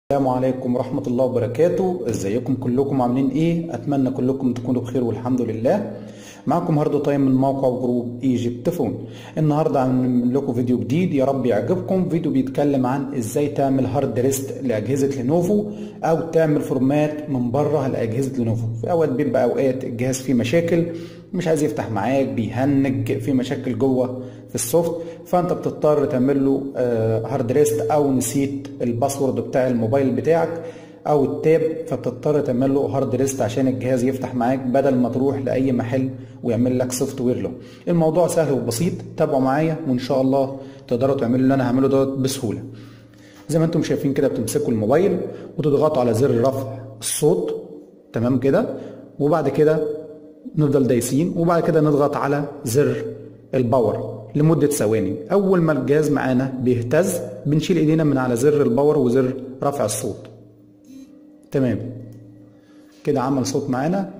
السلام عليكم ورحمة الله وبركاته. ازيكم كلكم عاملين ايه؟ اتمنى كلكم تكونوا بخير والحمد لله. معكم هارد تايم من موقع جروب ايجيبت فون. النهارده هنعمل لكم فيديو جديد يا رب يعجبكم. فيديو بيتكلم عن ازاي تعمل هارد ريست لاجهزة لينوفو او تعمل فورمات من بره لاجهزة لينوفو. في اوقات بيبقى اوقات الجهاز فيه مشاكل، مش عايز يفتح معاك، بيهنج، في مشاكل جوه في السوفت، فانت بتضطر تعمل له هارد ريست، او نسيت الباسورد بتاع الموبايل بتاعك او التاب، فبتضطر تعمل له هارد ريست عشان الجهاز يفتح معاك بدل ما تروح لاي محل ويعمل لك سوفت وير له. الموضوع سهل وبسيط، تابعوا معايا وان شاء الله تقدروا تعملوا اللي انا هعمله دوت بسهوله. زي ما انتم شايفين كده، بتمسكوا الموبايل وتضغطوا على زر رفع الصوت، تمام كده، وبعد كده نفضل دايسين، وبعد كده نضغط على زر الباور لمدة ثواني. أول ما الجهاز معانا بيهتز بنشيل إيدينا من على زر الباور وزر رفع الصوت. تمام كده عمل صوت معانا.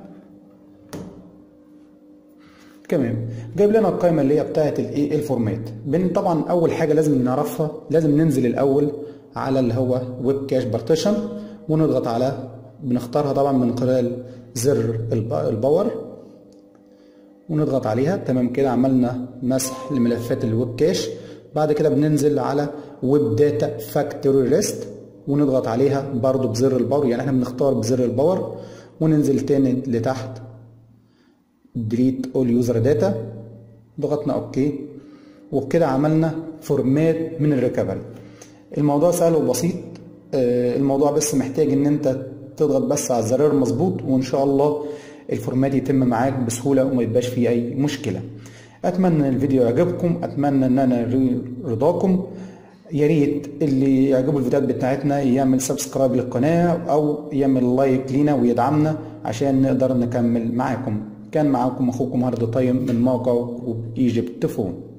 تمام، جايب لنا القائمة اللي هي بتاعت الايه الفورمات. طبعا أول حاجة لازم نعرفها، لازم ننزل الأول على اللي هو ويب كاش بارتيشن ونضغط على، بنختارها طبعا من خلال زر الباور ونضغط عليها. تمام كده عملنا مسح لملفات الويب كاش. بعد كده بننزل على ويب داتا فاكتوري ريست ونضغط عليها برضو بزر الباور، يعني احنا بنختار بزر الباور وننزل تاني لتحت ديليت اول يوزر داتا، ضغطنا اوكي، وبكده عملنا فورمات من الريكفري. الموضوع سهل وبسيط، الموضوع بس محتاج ان انت تضغط بس على الزرار مظبوط، وان شاء الله الفورمات يتم معاك بسهوله وما يبقاش فيه اي مشكله. اتمنى الفيديو يعجبكم، اتمنى ان انا رضاكم. يا ريت اللي يعجبه الفيديوهات بتاعتنا يعمل سبسكرايب للقناه او يعمل لايك لينا ويدعمنا عشان نقدر نكمل معاكم. كان معاكم اخوكم هارد تايم من موقع جروب ايجيبت فون.